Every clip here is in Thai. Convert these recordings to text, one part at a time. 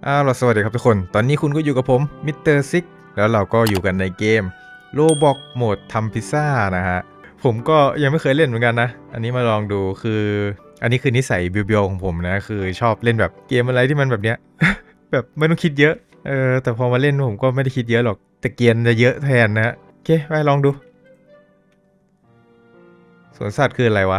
สวัสดีครับทุกคนตอนนี้คุณก็อยู่กับผมมิสเตอร์ซิกแล้วเราก็อยู่กันในเกมโรบอกโหมดทำพิซซ่านะฮะผมก็ยังไม่เคยเล่นเหมือนกันนะอันนี้มาลองดูคืออันนี้คือนิสัยเบียวๆของผมนะคือชอบเล่นแบบเกมอะไรที่มันแบบเนี้ย แบบไม่ต้องคิดเยอะแต่พอมาเล่นผมก็ไม่ได้คิดเยอะหรอกแต่เกียนจะเยอะแทนนะโอเคไปลองดูสวนสัตว์คืออะไรวะ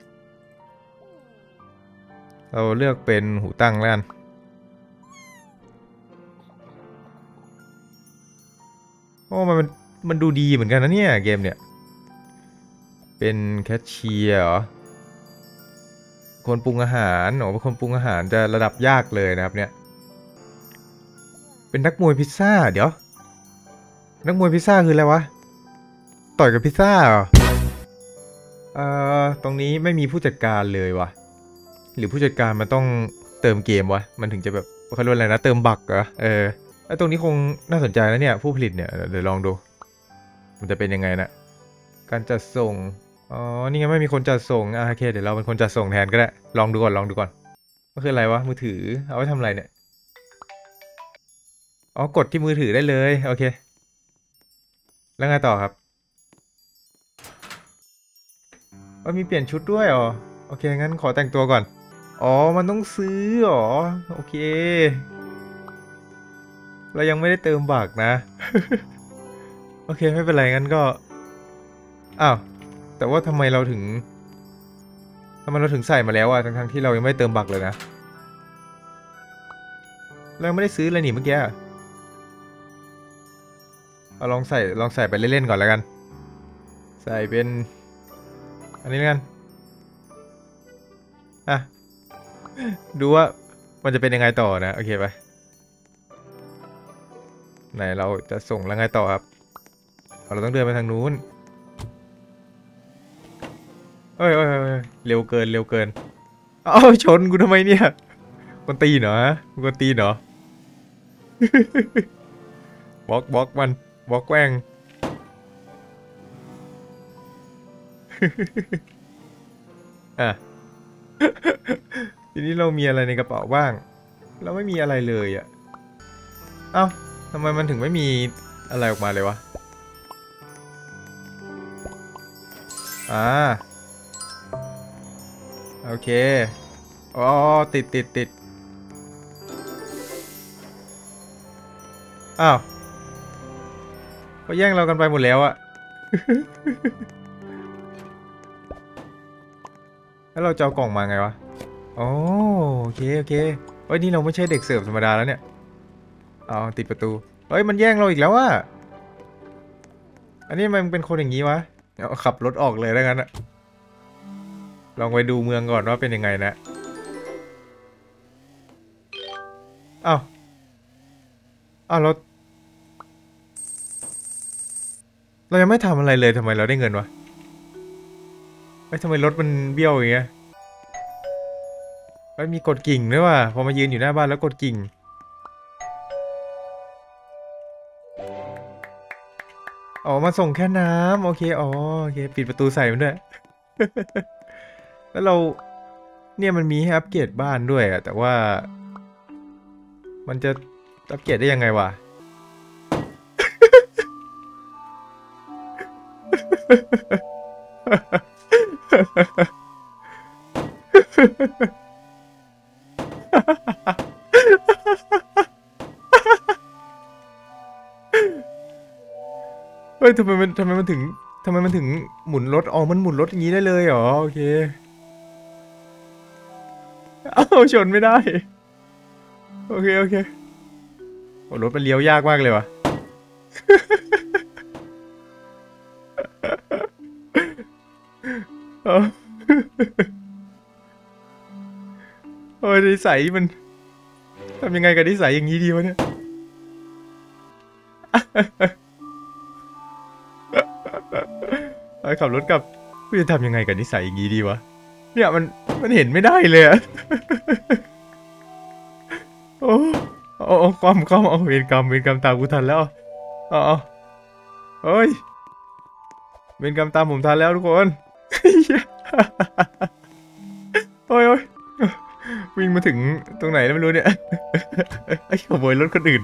เราเลือกเป็นหูตั้งแล้วกันโอ้มันดูดีเหมือนกันนะเนี่ยเกมเนี่ยเป็นแคชเชียร์เหรอคนปรุงอาหารเป็นคนปรุงอาหารจะระดับยากเลยนะครับเนี่ยเป็นนักมวยพิซซ่าเดี๋ยวนักมวยพิซซ่าคืออะไรวะต่อยกับพิซซ่าเหรอตรงนี้ไม่มีผู้จัดการเลยวะหรือผู้จัดการมันต้องเติมเกมวะมันถึงจะแบบเขาเรียกอะไรนะเติมบั๊กเหรอไอตรงนี้คงน่าสนใจนะเนี่ยผู้ผลิตเนี่ยเดี๋ยวลองดูมันจะเป็นยังไงนะการจัดส่งอ๋อนี่ไงไม่มีคนจัดส่งโอเคเดี๋ยวเราเป็นคนจัดส่งแทนก็ได้ลองดูก่อนมันคืออะไรวะมือถือเอาไว้ทำอะไรเนี่ยอ๋อกดที่มือถือได้เลยโอเคแล้วไงต่อครับมีเปลี่ยนชุดด้วยอ๋อโอเคงั้นขอแต่งตัวก่อนอ๋อมันต้องซื้ออ๋อโอเคเรายังไม่ได้เติมบักนะโอเคไม่เป็นไรงั้นก็อ้าวแต่ว่าทำไมเราถึงใส่มาแล้วอะทั้งที่เรายังไม่เติมบักเลยนะเรายังไม่ได้ซื้อเลยนี่เมื่อกี้เอาลองใส่ไปเล่นๆก่อนแล้วกันใส่เป็นอันนี้แล้วกันอ่ะดูว่ามันจะเป็นยังไงต่อนะโอเคไปไหนเราจะส่งแล้วไงต่อครับเราต้องเดินไปทางนู้นเอ้ยเร็วเกินเอ้าชนกูทำไมเนี่ยคนตีเหรอคนตีเหรอบล็อกมันบล็อกแกว้งอ่ะทีนี้เรามีอะไรในกระเป๋าบ้างเราไม่มีอะไรเลยอ่ะเอ้าทำไมมันถึงไม่มีอะไรออกมาเลยวะอ่าโอเคอ๋อติดอ้าวเขาแย่งเรากันไปหมดแล้วอะแล้วเราจะเอากล่องมาไงวะอ๋อโอเคเฮ้ยนี่เราไม่ใช่เด็กเสิร์ฟธรรมดาแล้วเนี่ยเอาติดประตูเฮ้ยมันแย่งเราอีกแล้วอะอันนี้มันเป็นคนอย่างนี้วะเอาขับรถออกเลยแล้วกันอะลองไปดูเมืองก่อนว่าเป็นยังไงนะอ้าวเรายังไม่ทำอะไรเลยทำไมเราได้เงินวะทำไมรถมันเบี้ยวอย่างเงี้ยมีกดกิ่งด้วยว่ะพอมายืนอยู่หน้าบ้านแล้วกดกิ่งอ๋อมาส่งแค่น้ำโอเคโอเคปิดประตูใส่มันด้วยแล้วเราเนี่ยมันมีให้อัปเกรดบ้านด้วยอะแต่ว่ามันจะอัปเกรดได้ยังไงวะเฮ้ยทำไมมันถึงหมุนรถมันหมุนรถอย่างนี้ได้เลยเหรอโอเคเอ้าชนไม่ได้โอเครถมันเลี้ยวยากมากเลยวะเออโอ้ยนิสัยมันทำยังไงกับนิสัยอย่างนี้ดีวะเนี่ยขับรถกลับกูจะทำยังไงกับนิสัยอย่างนี้ดีวะเนี่ยมันเห็นไม่ได้เลยอะโอ้ความเอาเวรกรรมตามกูทันแล้วเอาเฮ้ยเวรกรรมตามผมทันแล้วทุกคนโอ้ยวิ่งมาถึงตรงไหนแล้วไม่รู้เนี่ยไอ้ขโมยรถคนอื่น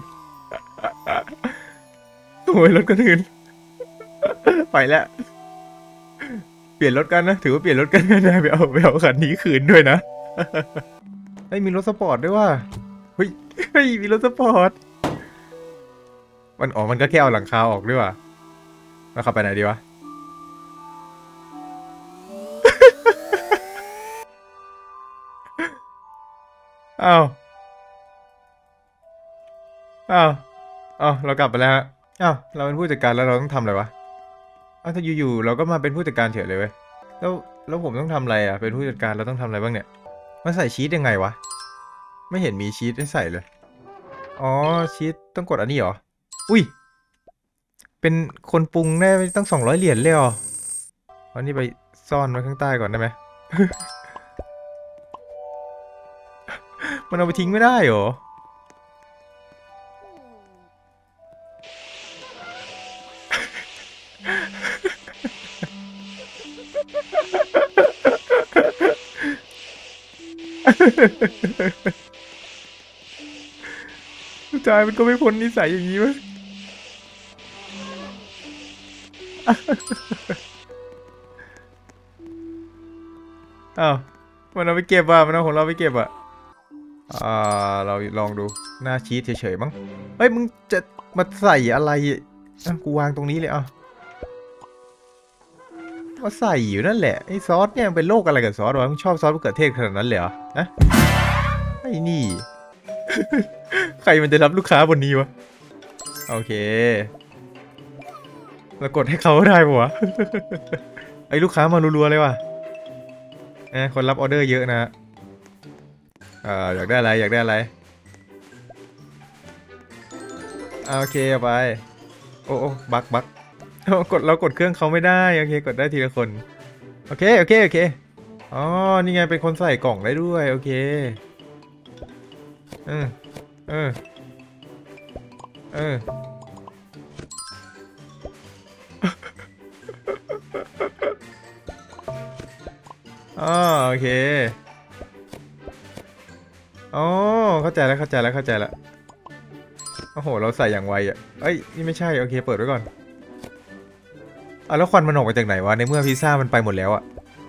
ขโมยรถคนอื่นไปแล้วเปลี่ยนรถกันนะถือว่าเปลี่ยนรถกันนะไปเอาคันนี้คืนด้วยนะไอ้มีรถสปอร์ตด้วยว่ะเฮ้ยมีรถสปอร์ตมันก็แค่เอาหลังคาออกด้วยว่ะแล้วขับไปไหนดีวะอ้าวอ้าวอ้าวเรากลับไปแล้วฮะอ้าวเราเป็นผู้จัดการแล้วเราต้องทำอะไรวะอ้าวถ้าอยู่ๆเราก็มาเป็นผู้จัดการเฉยเลยเว้ยแล้วแล้วผมต้องทำอะไรอ่ะเป็นผู้จัดการเราต้องทำอะไรบ้างเนี่ยมันใส่ชีทยังไงวะไม่เห็นมีชีทให้ใส่เลยอ๋อชีทต้องกดอันนี้เหรออุ้ยเป็นคนปรุงได้ตั้ง200 เหรียญเลยเหรอเอานี่ไปซ่อนไว้ข้างใต้ก่อนได้ไหม มันเอาไปทิ้งไม่ได้เหรอผู้ชายมันก็ไม่พ้นนิสัยอย่างนี้มั้ยอ้าวมันเอาไปเก็บอ่ะมันเอาของเราไปเก็บอ่ะเราลองดูหน้าชีทเฉยๆมั้งเฮ้ยมึงจะมาใส่อะไรอ่ะกูวางตรงนี้เลยอ่ะมาใส่อยู่นั่นแหละไอ้ซอสเนี่ยเป็นโรคอะไรกับซอสวะมึงชอบซอสมะเขือเทศขนาดนั้นเลยเหรอนะไอ้นี่ ใครมันจะรับลูกค้าบนนี้วะโอเคเรากดให้เขาได้ปะวะ ไอ้ลูกค้ามารัวๆเลยว่ะคนรับออเดอร์เยอะนะอยากได้อะไรอยากได้อะไรโอเคเอาไปโอ้บักเรากดเครื่องเขาไม่ได้โอเคกดได้ทีละคนโอเคอ๋อนี่ไงเป็นคนใส่กล่องได้ด้วยโอเคเออเออเอออ๋อโอเคอ๋อเข้าใจแล้วโอ้โหเราใส่อย่างไวอ่ะเอ้ยนี่ไม่ใช่โอเคเปิดไว้ก่อนแล้วควันมันออกมาจากไหนวะในเมื่อพิซซ่ามันไปหมดแล้วอะ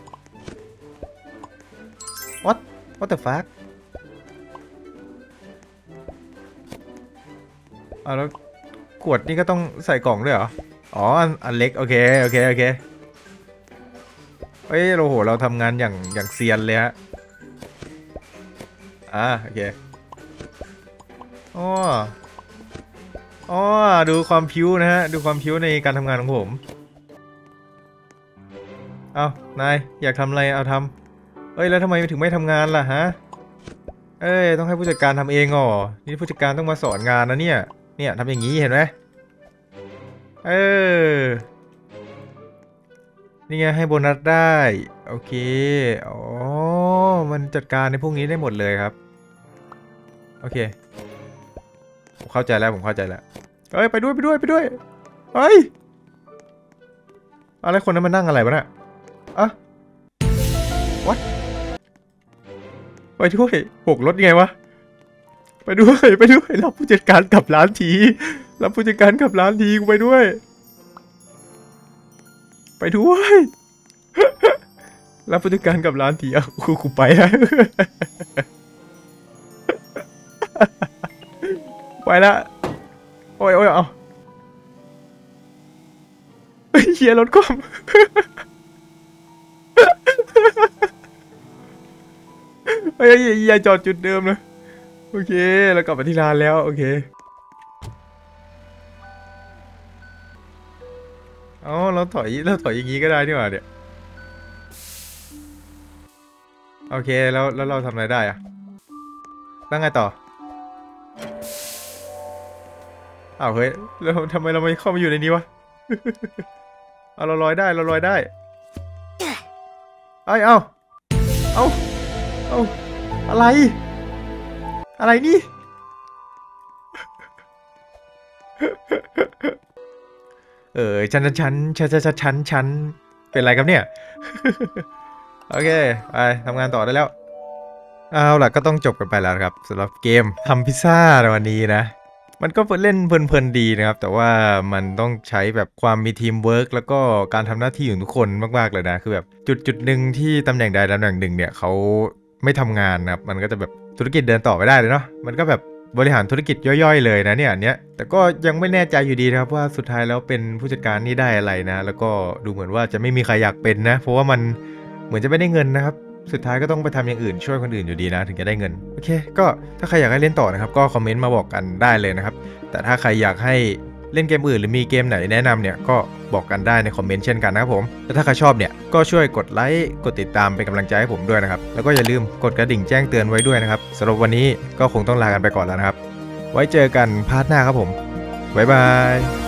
what the fuck แล้วขวดนี่ก็ต้องใส่กล่องด้วยเหรออ๋ออันเล็กโอเคเฮ้ยโอ้โหเราทำงานอย่างเซียนเลยฮะโอเคอ๋อดูความพิ้วนะฮะดูความพิ้วในการทำงานของผมนายอยากทำอะไรเอาทำเอ้ยแล้วทำไมถึงไม่ทำงานล่ะฮะเอ้ยต้องให้ผู้จัดการทำเองอ๋อนี่ผู้จัดการต้องมาสอนงานนะเนี่ยทำอย่างนี้เห็นไหมเออนี่ไงให้โบนัสได้โอเคอ๋อมันจัดการในพวกนี้ได้หมดเลยครับโอเคผมเข้าใจแล้วเอ้ยไปด้วยเฮ้ยอะไรคนนั้นมานั่งอะไรวะน่ะwhat ไปด้วยหกรถยังไงวะไปด้วยรับผู้จัดการกลับร้านทีกูไปด้วยรับผู้จัดการกลับร้านทีกูไปแล้วไปละโอ้ยเอาเชียร์รถคว่ำเฮ้ยอย่าจอดจุดเดิมนะโอเคเรากลับมาที่ร้านแล้วโอเคเราถอยอย่างนี้ก็ได้นี่หว่าเนี่ยโอเคแล้วเราทำอะไรได้อะแล้วไงต่อเฮ้ยแล้วทำไมเราไม่เข้ามาอยู่ในนี้วะเราลอยได้เอ้าอะไรนี่ฉันเป็นไรครับเนี่ยโอเคไปทำงานต่อได้แล้วเอาล่ะก็ต้องจบกันไปแล้วครับสำหรับเกมทำพิซซ่าในวันนี้นะมันก็เล่นเพลินๆดีนะครับแต่ว่ามันต้องใช้แบบความมีทีมเวิร์กแล้วก็การทำหน้าที่ของทุกคนมากๆเลยนะคือแบบจุดหนึ่งที่ตำแหน่งใดตำแหน่งหนึ่งเนี่ยเขาไม่ทำงานนะครับมันก็จะแบบธุรกิจเดินต่อไม่ได้เลยเนาะมันก็แบบบริหารธุรกิจย่อยๆเลยนะเนี่ยอันเนี้ยแต่ก็ยังไม่แน่ใจอยู่ดีนะครับว่าสุดท้ายแล้วเป็นผู้จัดการนี่ได้อะไรนะแล้วก็ดูเหมือนว่าจะไม่มีใครอยากเป็นนะเพราะว่ามันเหมือนจะไม่ได้เงินนะครับ สุดท้ายก็ต้องไปทำอย่างอื่นช่วยคนอื่นอยู่ดีนะถึงจะได้เงินโอเคก็ถ้าใครอยากให้เล่นต่อนะครับก็คอมเมนต์มาบอกกันได้เลยนะครับแต่ถ้าใครอยากให้เล่นเกมอื่นหรือมีเกมไหนแนะนำเนี่ยก็บอกกันได้ในคอมเมนต์เช่นกันนะครับผมและถ้าใครชอบเนี่ยก็ช่วยกดไลค์กดติดตามเป็นกำลังใจให้ผมด้วยนะครับแล้วก็อย่าลืมกดกระดิ่งแจ้งเตือนไว้ด้วยนะครับสำหรับวันนี้ก็คงต้องลากันไปก่อนแล้วนะครับไว้เจอกันพาร์ทหน้าครับผมบ๊ายบาย